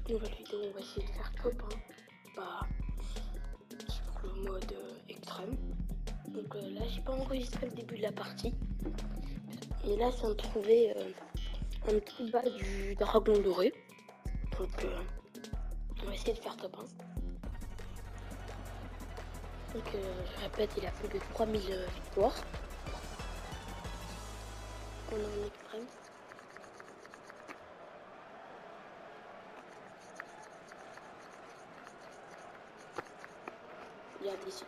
Nouvelle vidéo, on va essayer de faire top 1 sur le mode extrême. Donc là j'ai pas enregistré le début de la partie, mais là c'est de trouver un petit bas du dragon doré. Donc on va essayer de faire top 1. Donc je répète, il a plus de 3000 victoires. On est en extrême. Regardez ici.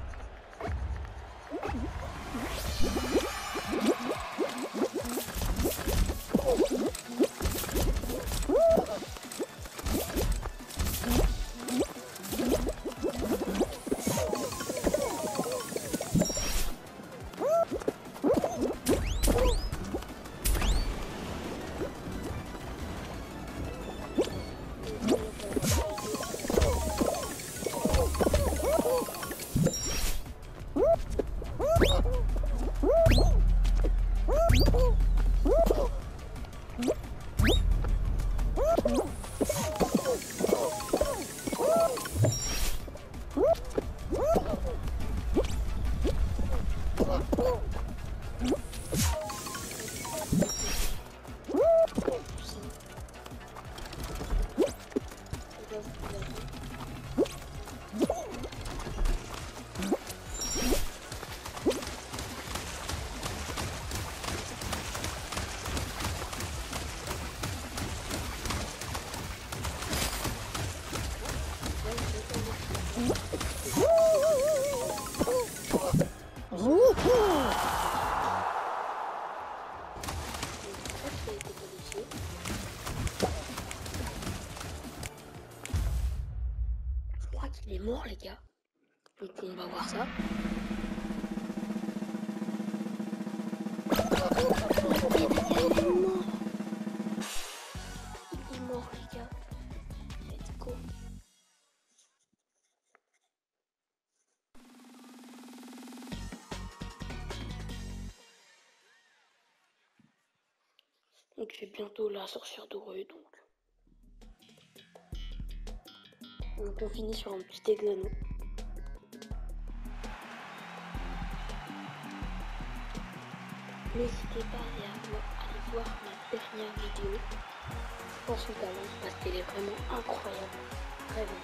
Je crois qu'il est mort, les gars. Donc on va voir ça. Il est mort. Il est mort, les gars. Let's go. Donc j'ai bientôt la sorcière dorée, donc on finit sur un petit hexano. N'hésitez pas à aller voir ma dernière vidéo. Je pense au talent parce qu'elle est vraiment incroyable. Vraiment.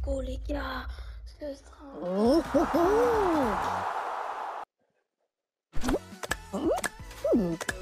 Oh les gars, ce sera Oh, oh, oh.